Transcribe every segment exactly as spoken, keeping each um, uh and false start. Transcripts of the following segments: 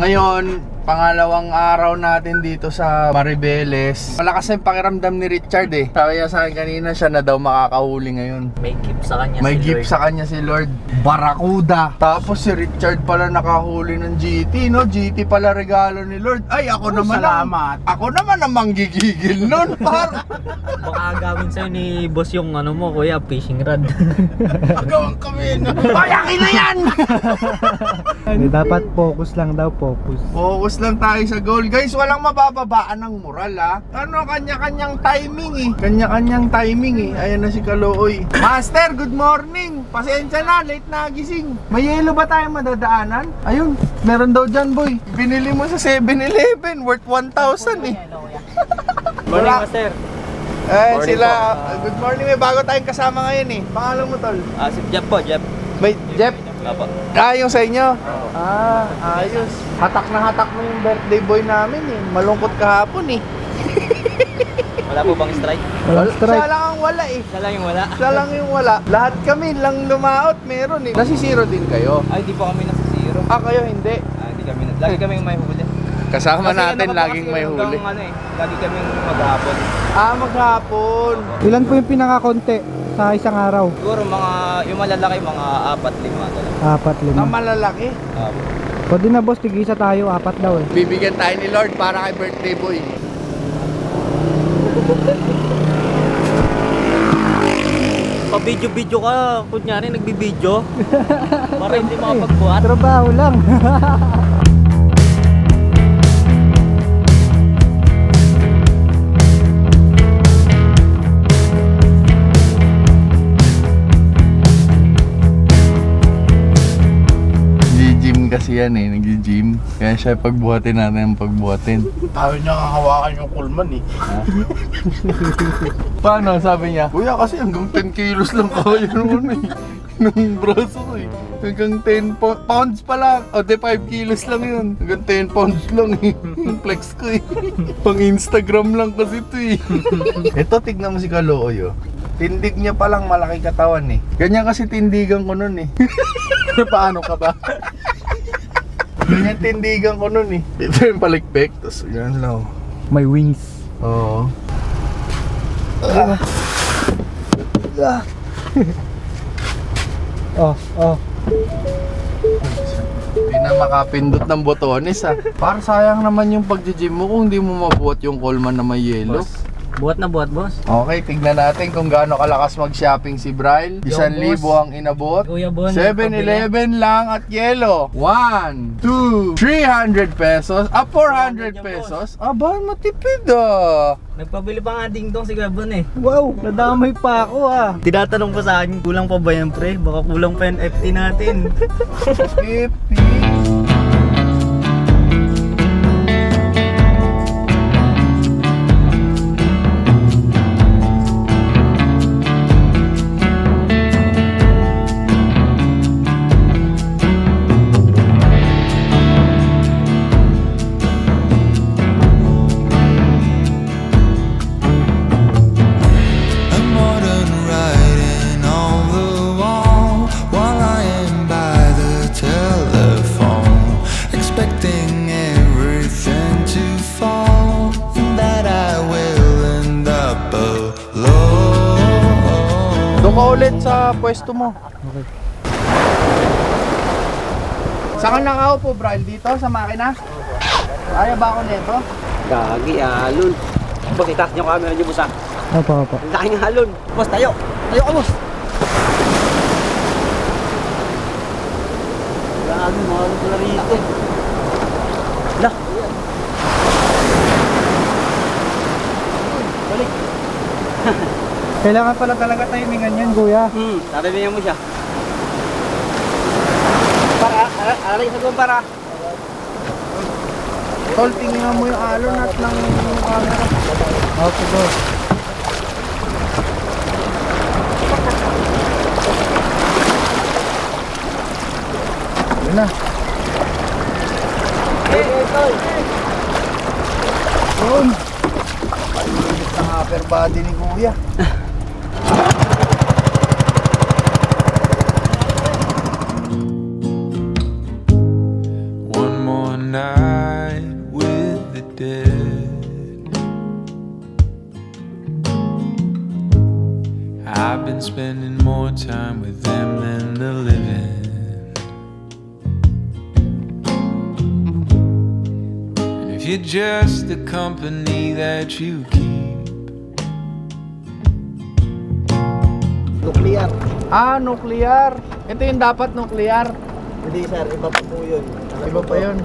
Ngayon, pangalawang araw natin dito sa Maribeles. Malakas yung pakiramdam ni Richard eh. Sabi niya sa akin kanina, siya na daw makakahuli ngayon. May gift sa kanya May si gift Lord. sa kanya si Lord. Barracuda. Tapos si Richard pala nakahuli ng G T, no? G T pala regalo ni Lord. Ay, ako oh, naman salamat. Ang, ako naman ang manggigigil nun, par. Baka gawin sa'yo ni boss yung ano mo, kuya, fishing rod. Agawang kami na. Payakin na yan! Dapat focus lang daw, focus. Focus lang tayo sa goal. Guys, walang mabababaan ng moral ha. Ano, kanya-kanyang timing eh. Kanya-kanyang timing eh. Ayan na si Kalooy. Master, good morning. Pasensya na, late na gising. May yelo ba tayong madadaanan? Ayun, meron daw dyan boy. Binili mo sa seven eleven, worth one thousand eh. Morning, master. Eh, Morning sila, po. good morning. May bago tayong kasama ngayon eh. Pangalan mo tol? Ah, si Jeff po, Jeff. May Jeff? Apo. Ah, yung sa inyo? Ah, ayos. Hatak na hatak mo yung birthday boy namin eh. Malungkot kahapon eh. Wala po bang strike? Walang strike. Siya lang ang wala eh. Siya lang yung wala. Siya lang yung wala. Lahat kami lang lumaot, meron eh. Nasisiro din kayo. Ay, di po kami nasa zero. Ah, kayo hindi. Ah, di kami, lagi kami may huli. Kasama Kasi natin ano ka po laging kasi may hanggang huli. Ano, eh, lagi kami maghapon. Ah, maghapon. Ilan po yung pinakakonti sa isang araw? Siguro mga, yung malalaki, mga apat, lima. Apat, Na lima. malalaki. Apo. Pwede na boss, tigisa tayo, apat daw eh. Bibigyan tayo ni Lord para kay birthday boy. Pa-video-video ka, kunyari nagbibideo. Para hindi makapagbuhat. Trabaho lang. Nag-gym kasi yan eh, nag-gym. Kaya siya pagbuhatin natin ang pagbuhatin. Sabi niya kakawakan yung kulman eh. Paano? Sabi niya, kuya kasi hanggang ten kilos lang kaya naman eh. Nung braso ko eh. Hanggang ten pounds pa lang. O de five kilos lang yun. Hanggang ten pounds lang eh. Flex ko eh. Pang Instagram lang kasi ito eh. Ito, tignan mo si Kalooy oh. Tindig niya palang malaki katawan eh. Ganyan kasi tindigan ko nun eh. Paano ka ba? Ganyan tindigan ko nun eh. Ito yung palikpik. Tapos yan lang. May wings. Oo. Ah. Ah. Oh, oh. Hindi na makapindot ng botones ah. Para sayang naman yung pag-gym mo kung hindi mo mabuhat yung Coleman na may yellow. Buhat na buhat, boss. Okay, tignan natin kung gaano kalakas mag-shopping si Bryle. Isang libo ang inabot. Kuya Bon, seven eleven lang at yellow. one, two, three hundred pesos. Ah, four hundred pesos. Aba, matipid ah. Nagpabili pa nga ding-dong si Kuya Bon eh. Wow, nadamay pa ako ah. Tinatanong pa sa akin, kulang pa ba yan pre? Baka kulang pa yung F T natin. fifty. Doon ka ulit sa pwesto mo. Okay. Saan ka nakaupo, Bryle? Dito sa makina? Kaya ba ako nito? Gagi, alon. Boss, itaas niyo camera niyo, boss ah. Opo, opo. Ang laki ng alon. Boss, tayo. Tayo ka, boss. Grabe, mga alon pala rito. Lah. Balik. Kailangan pala talaga timingan yan, kuya. Hmm, tatabihan mo siya. Para, alay sa gawang para. Tol, tingnan mo yung alon at ng camera. Okay, boss. Yun na. Hey, hey, tol. Yun. Palilit ng upper body ni Kuya. One more night dead. I've been spending more time with them than the living. And if you're just the company that you keep. Nuclear. Ah, nuclear. Ito yung dapat nuclear. Hindi sir, iba pa po yun. Iba pa yun.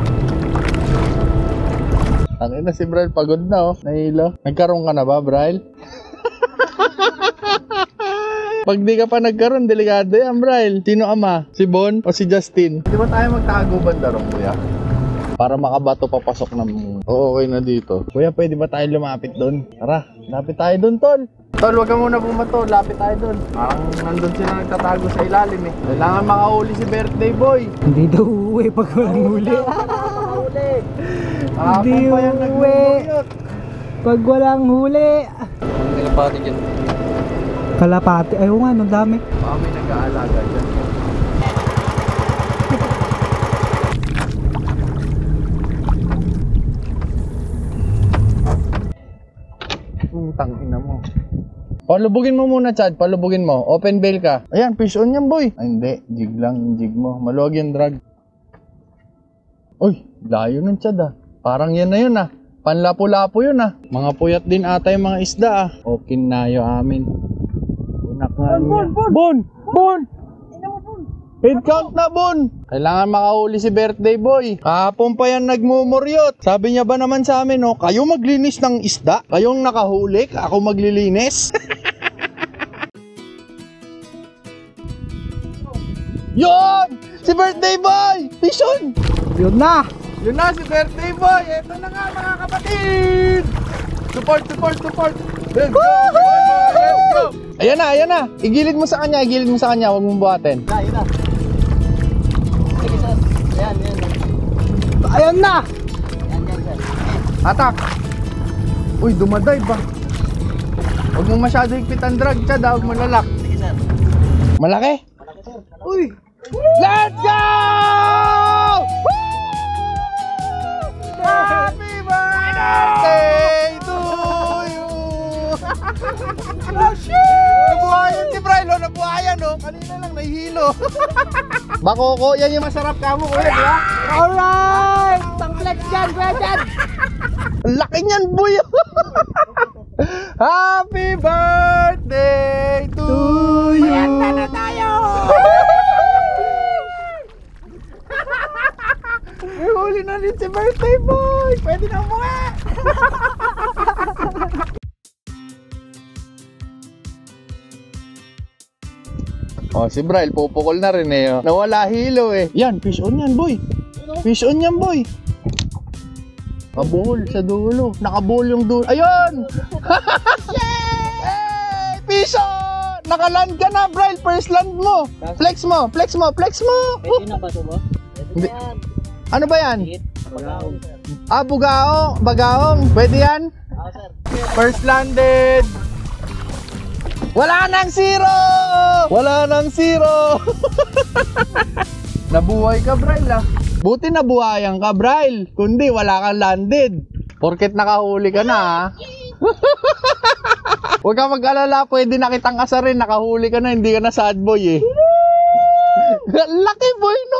Ang ina si Braille, pagod na oh. Nahilo. Nagkaroon ka na ba, Braille? Pag di ka pa nagkaroon, delikado yan, Braille. Sino ama? Si Bon o si Justin? Di ba tayo magtago banda ron, kuya? Para makabato papasok ng... Oo, okay na dito. Kuya, pwede ba tayo lumapit doon? Tara, lapit tayo doon, Tol. Tol, wag ka muna bumato. Lapit tayo doon. Parang nandun sila nagtatago sa ilalim eh. Kailangan makahuli si birthday boy. Hindi daw uuwi pag walang huli. Hindi pa yan uuwi pag walang huli. Kalapati dyan. Kalapati. Ayaw nga, no, dami. Baka may nag-aalaga dyan. Utang ina mo. Palubugin mo muna, Chad. Palubugin mo. Open bail ka. Ayan, fish on yan, boy. Ay, hindi. Jig lang yung jig mo. Maluwag yung drag. Uy, layo nun, Chad, ah. Parang yan na yun, ah. Panlapo-lapo yun, ah. Mga puyat din ata yung mga isda, ah. Okay na yun amin. Bunak nga niya. Bon, bon, bon! Bon! Head count na, Bon! Kailangan makahuli si birthday boy. Kahapon pa yan nagmumuryot. Sabi niya ba naman sa amin, no? Kayo maglinis ng isda? Kayong nakahuli? Ako maglilinis? Yun! Si birthday boy! Pison! Yun na! Yun na si birthday boy! Ito na nga mga kapatid! Support, support, support! Let's go! Let's go! Ayan na, ayan na! Igilid mo sa kanya, igilid mo sa kanya. Huwag mong buhatin. Ayun na. Sige sir. Ayan, ayan. Ayan na! Ayan, ayan sir. Atak! Uy, dumadive ba? Huwag mong masyado higpit ang drag, Chad. Huwag mo lalak. Sige sir. Malaki? Malaki sir. Uy! Let's go! Woo! Happy birthday to you! Oh shit! Nabuhayan si Brylo, nabuhayan oh. Kanina lang nahihilo. Bakoko, yan yung masarap kamo kuya, di ba? Alright! Pang-flex dyan, kuya dyan! Ang laki niyan, boy! Happy birthday to, to you! Mayanda na tayo! May huli na rin si birthday boy! Pwede na umuwi! Oh, si Braille, pupukol na rin eh. Oh. Nawala hilo eh. Yan, fish on yan, boy. Fish on yan, boy. Nakabuhol sa dulo. Nakabuhol yung dulo. Ayun! Yay! Fish on! Nakaland ka na, Braille. First land mo. Flex mo, flex mo, flex mo. Pwede na ba ito mo? Hindi. Ano ba yan? Bagaong sir. Ah, bugaong. Bagaong. Pwede yan? Oo sir. First landed. Wala nang zero! Wala nang zero! Nabuhay ka, Braille, ah. Buti nabuhayan ka, Braille. Kundi wala kang landed. Porket nakahuli ka na, ah. Huwag ka mag-alala, pwede na kitang asarin. Nakahuli ka na, hindi ka na sad boy, eh. Laki boy, no?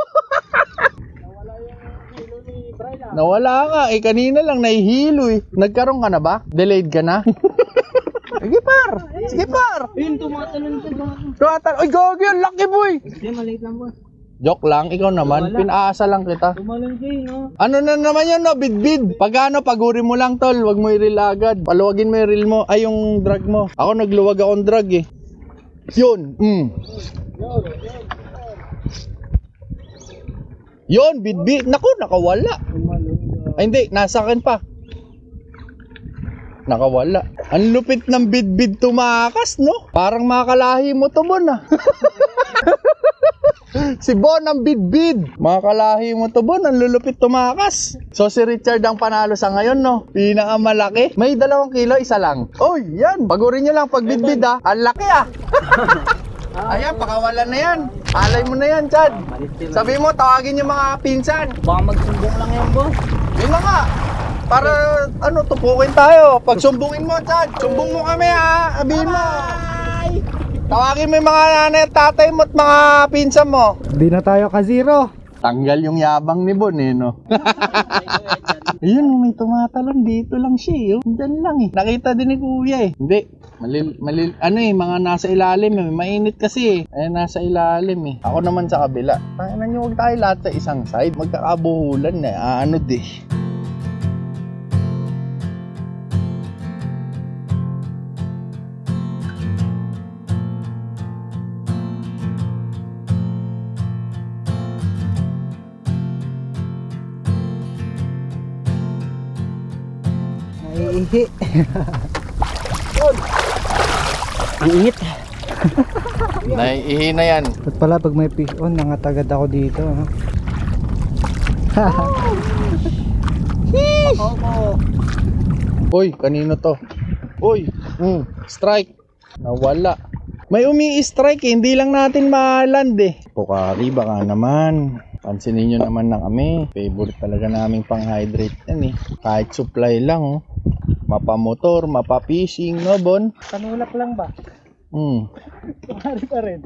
Nawala ka, eh. Kanina lang nahihilo, eh. Nagkaroon ka na ba? Delayed ka na? Sige par! Sige par! Ayun, tumatalon sir. Tumatalon! Ay, gogi! Ang laki boy! Hindi, maliit lang po. Joke lang, ikaw naman. Pinaasa lang kita. Tumalon kayo, no? Ano na naman yun, no? Bid-bid. Pag ano, paguri mo lang, tol. Huwag mo i-reel agad. Paluwagin mo yung reel mo. Ay, yung drag mo. Ako, nagluwag akong drag, eh. Yun. Mm. Yun, bid-bid. Naku, nakawala. Ay, hindi. Nasa akin pa. Nakawala. Ang lupit ng bid-bid tumakas, no? Parang makakalahi mo to, Bon, ah. Si Bon ang bid-bid. Makakalahi mo to, Bon. Ang lulupit tumakas. So, si Richard ang panalo sa ngayon, no? Pinakamalaki. May dalawang kilo, isa lang. Oh, yan. Pagurin nyo lang pag bid-bid, ah. Ang laki, ah. Ayan, pakawalan na yan. Alay mo na yan, Chad. Sabi mo, tawagin yung mga pinsan. Baka magsumbong lang yan, boss. Yun na nga. Para ano, tupukin tayo. Pag sumbungin mo, Chad, sumbong mo kami ha. Abihin mo. Tawagin mo yung mga nanay at tatay mo at mga pinsan mo. Di na tayo ka-zero. Tanggal yung yabang ni Bon eh, no? Ayun, may tumatalon. Dito lang siya, eh. Diyan lang eh. Nakita din ni Kuya eh. Hindi. Malil, malil, ano eh, mga nasa ilalim eh. Mainit kasi eh. Ay, nasa ilalim eh. Ako naman sa kabila. Tanginan nyo, huwag tayo lahat sa isang side. Magkakabuhulan eh. Ah, ano di. Naiihi. Ang init. Naiihi na yan. Ba't pala pag may fish on, nangatagad ako dito. No? Uy, kanino to? Uy, mm, strike. Nawala. May umi-strike eh, hindi lang natin ma-land eh. Pukari, baka naman. Pansinin nyo naman na kami. Favorite talaga naming pang-hydrate yan eh. Kahit supply lang oh. Mapa-motor, mapa-fishing, no Bon? Panulak lang ba? Hmm. Pumari pa rin.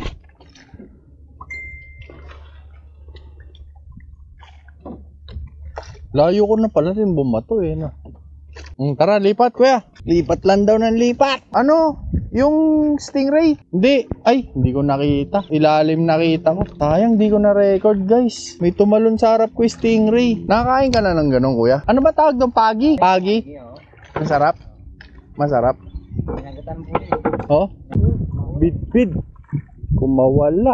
Layo ko na pala rin bumato eh, no? Hmm, tara, lipat kuya. Lipat lang daw ng lipat. Ano? Yung stingray? Hindi. Ay, hindi ko nakita. Ilalim nakita ko. Sayang, hindi ko na-record guys. May tumalon sa harap ko yung stingray. Nakakain ka na ng ganun kuya? Ano ba tawag doon? Pagi? Pagi? Masarap? Masarap? Oh? Bid-bid. Kumawala.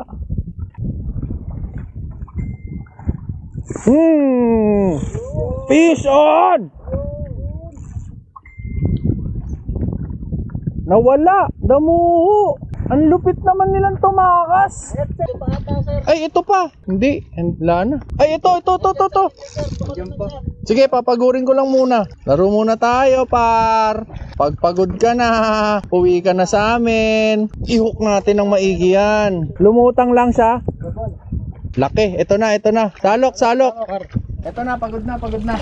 Hmm. Fish on! Nawala! Damuho! Ang lupit naman nilang tumakas! Ay, ito pa! Hindi, wala na. Ay, ito, ito, ito, ito, ito. Sige, papagurin ko lang muna. Laro muna tayo, par. Pagpagod ka na, uwi ka na sa amin. I-hook natin ng maigi yan. Lumutang lang siya. Laki, ito na, ito na. Salok, salok. Ito na, pagod na, pagod na.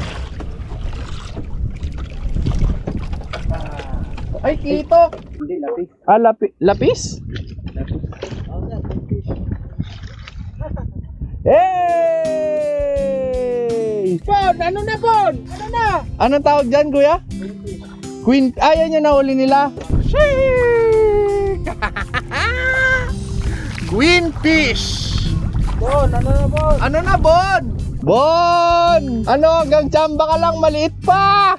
Ay, kitok! Hindi, lapis. Ah, lapi lapis? Hey! Bon! Ano na, Bon? Ano na? Anong tawag dyan, kuya? Queen. Ay, yan yung nahuli nila. Queen fish! Bon, ano na Bon? Ano na, Bon? Bon! Ano, hanggang tsamba ka lang, maliit pa!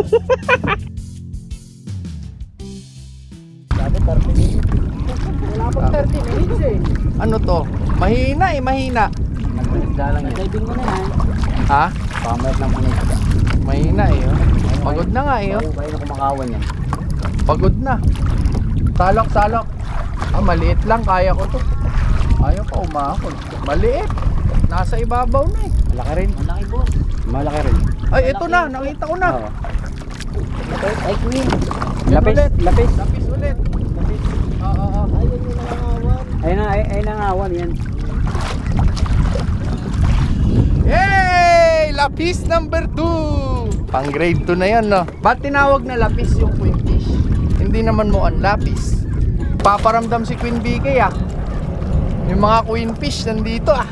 Wala pang thirty minutes eh. Ano to? Mahina eh, mahina. Nagdalang yan. Diving mo na yan. Ha? Pamayat lang po na isda. Mahina eh, oh. Pagod na nga eh, oh. Bago na kumakawan yan. Pagod na. Salok, salok. Ah, maliit lang, kaya ko to. Ayaw pa umahon. Maliit. Nasa ibabaw na eh. Malaki rin. Malaki po. Malaki rin. Ay, ito na, nakita ko na. Oo. Ay, queen. Yan Lapis, ulit. lapis. Lapis ulit. Oo, oo, oo. Ayun yung nangangawan. Ayun na, ay, ay nangangawan yan. Yay! Lapis number two! Pang grade two na yan, no? Ba't tinawag na lapis yung queen fish? Hindi naman mo ang lapis. Paparamdam si Queen B K ah. Yung mga queen fish nandito ah.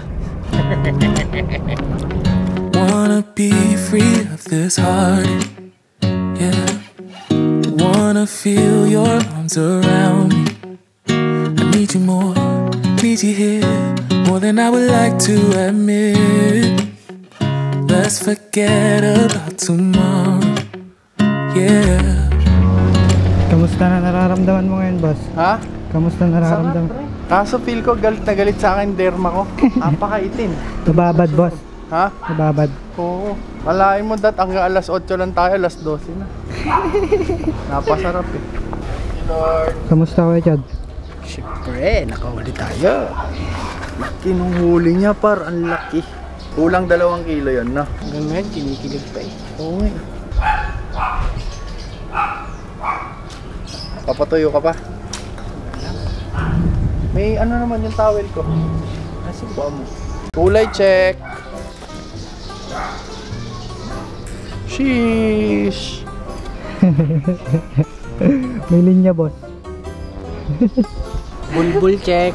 Wanna be free of this heart, yeah. Wanna feel your arms around me. I need you more, need you here, more than I would like to admit. Let's forget about tomorrow, yeah. Kamusta na nararamdaman mo ngayon, boss? Ha? Kamusta na nararamdaman? Kaso feel ko galit na galit sa akin derma ko. Napakaitim. Nababad, boss. Ha? Nababad. Oo. Malain mo dat hanggang alas otso lang tayo, alas dose na. Napasarap eh. Lord. Kamusta ka, Chad? Siyempre, nakahuli tayo. Laki nung huli niya par, ang laki. Kulang dalawang kilo yun, no? Hanggang ngayon, kinikilig pa eh. Oo eh. Papatuyo ka pa? May ano naman yung towel ko. Nasa ba mo? Kulay check. Sheesh. May linya, boss. Bulbul check.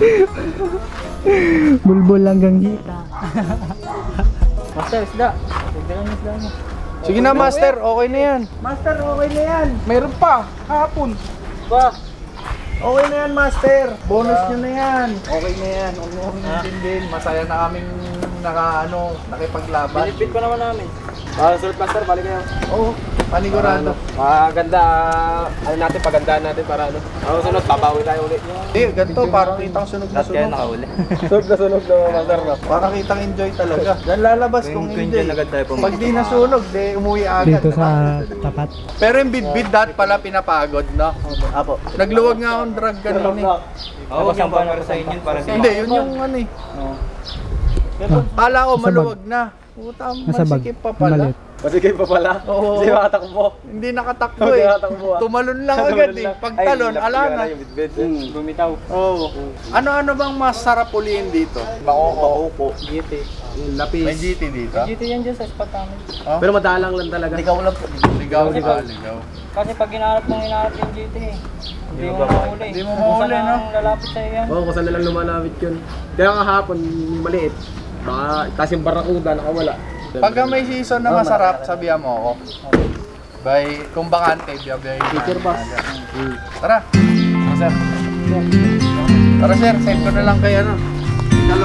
Bulbul hanggang hita. Master, isda. Tignan mo isda mo. Sige na, Master. Okay na yan. Master, okay na yan. Mayroon pa. Hapon. Ba? Okay na yan, Master. Bonus nyo na yan. Okay na yan. Huwag mo kami din. Masaya na kaming naka, ano, nakipaglaban. Pinipit pa naman namin. Ah, sulit master, balik kayo. Oo, panigurado. Maganda, ano natin, pagandaan natin para ano. Ano sunod, babawi tayo ulit. Hindi, ganito. Parang kitang sunog na Lahat kayo sunog. nakahuli. Sunog na sunog na master no. Parang kitang enjoy talaga. Diyan lalabas kung hindi. Pag di nasunog, di umuwi agad. Dito sa tapat. Pero yung bidbid dati pala pinapagod, no? Apo. Nagluwag nga akong drug ganun eh. Oo, yung para sa inyo, para sa Hindi, yun yung ano eh. Kala ko Nasa maluwag na. Puta, Nasa bag. masikip pa pala. Maliit. Masigay pa pala. Oo. Hindi makatakbo. Hindi nakatakbo Hindi eh. nakatakbo, ah. Tumalon lang agad eh. Pagtalon, ala na. Bumitaw. Oo. Ano-ano bang masarap ulihin dito? Bakoko. G T. Lapis. May G T dito? G T yan dyan sa spot namin. Oh? Pero madalang lang talaga. Ligaw lang po. Ligaw, ligaw, ligaw. Kasi pag hinahanap mong hinahanap yung G T eh. Hindi mo mahuli. Hindi mo mahuli, no? Kung lalapit sa'yo yan. Oo, kung saan na lang lumalapit yun. Kaya kahapon, maliit. Baka, tapos yung barracuda nakawala. Pagka may season na masarap, sabihan mo ako. By, kung bakante, biyabay. Teacher boss. Tara. Sir. Tara sir, send ko na lang kay ano. Italo.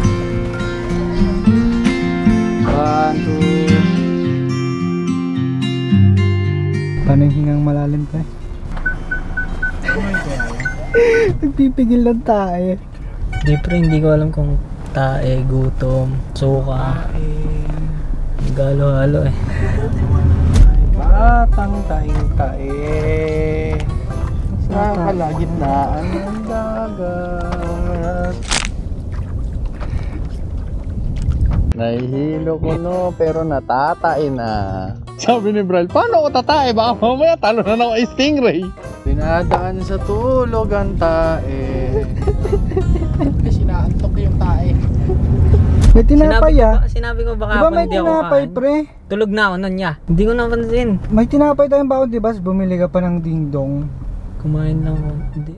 One, two. Paano yung hingang malalim pa eh? Nagpipigil ng tae. Di pre, hindi ko alam kung tae, gutom, suka. Galo-halo eh. Batang taing tae. Sa kalagitnaan ng dagat. Nahihilo ko no, pero natatae na. Sabi ni Bral, paano ako tatae? Baka mamaya talo na ako kay Stingray. Dinadaan sa tulog ang tae. Kasi naantok yung tae. May tinapay Sinabi ko, ah. ba- sinabi ko baka Di ba may hindi ako tinapay kain. pre? Tulog na ako nun niya. Hindi ko napansin. May tinapay tayong baon di ba? Bumili ka pa ng dingdong. Kumain lang ako. Hindi.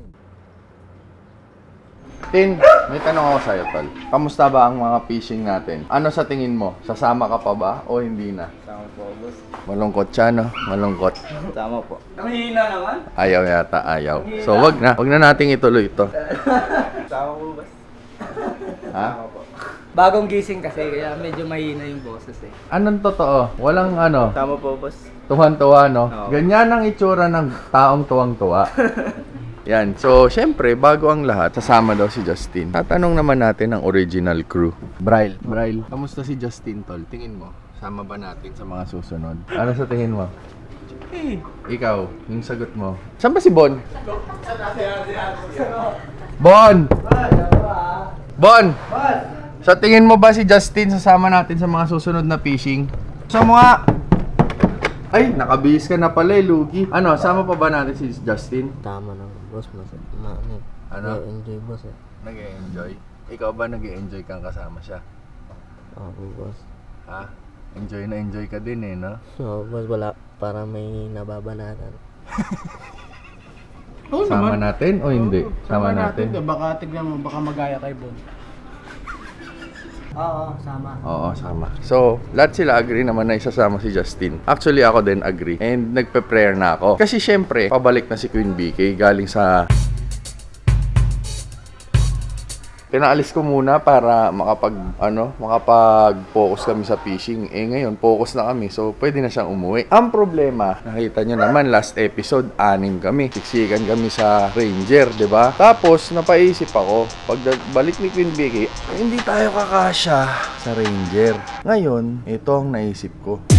Tin, may tanong ako sa'yo, tol. Kamusta ba ang mga fishing natin? Ano sa tingin mo? Sasama ka pa ba o hindi na? Sama po, boss. Malungkot siya, no? Malungkot. Sama po. Nangihina naman. Ayaw yata, ayaw. So, wag na. Wag na nating ituloy ito. Sama po, boss. Ha? Bagong gising kasi, kaya medyo mahina yung boses eh. Anong totoo? Walang ano, Tama po, boss. tuwan-tuwa, no? Oo. Ganyan ang itsura ng taong tuwang-tuwa. Yan. So, syempre, bago ang lahat, sasama daw si Justin. Tatanong naman natin ang original crew. Braille. Braille. Kamusta si Justin, tol? Tingin mo, sama ba natin sa mga susunod? Ano sa tingin mo? Ikaw, yung sagot mo. Saan ba si Bon? Bon! Bon! Sa tingin mo ba si Justin sasama natin sa mga susunod na fishing? Sa mga... Ay, nakabihis ka na pala eh, Lugi. Ano, sama pa ba natin si Justin? Tama na, boss. Mas, ma, ano, Ano? enjoy, boss eh. Nag-e-enjoy? Ikaw ba nag-e-enjoy kang kasama siya? Oo, boss. Ha? Enjoy na enjoy ka din eh, no? Oo, boss. Wala. Para may nababanatan. Sama natin o hindi? Sama natin? Baka tignan mo, baka magaya kay Bon. Oo, sama. Oo, sama. So, lahat sila agree naman na isasama si Justin. Actually, ako din agree. And nagpe-prayer na ako. Kasi syempre, pabalik na si Queen B K galing sa... Pinaalis ko muna para makapag, ano, makapag-focus kami sa fishing. Eh ngayon, focus na kami. So, pwede na siyang umuwi. Ang problema, nakita nyo naman, last episode, anim kami. Siksikan kami sa Ranger, di ba? Tapos, napaisip ako, pag balik ni Queen B K, eh, hindi tayo kakasya sa Ranger. Ngayon, ito ang naisip ko.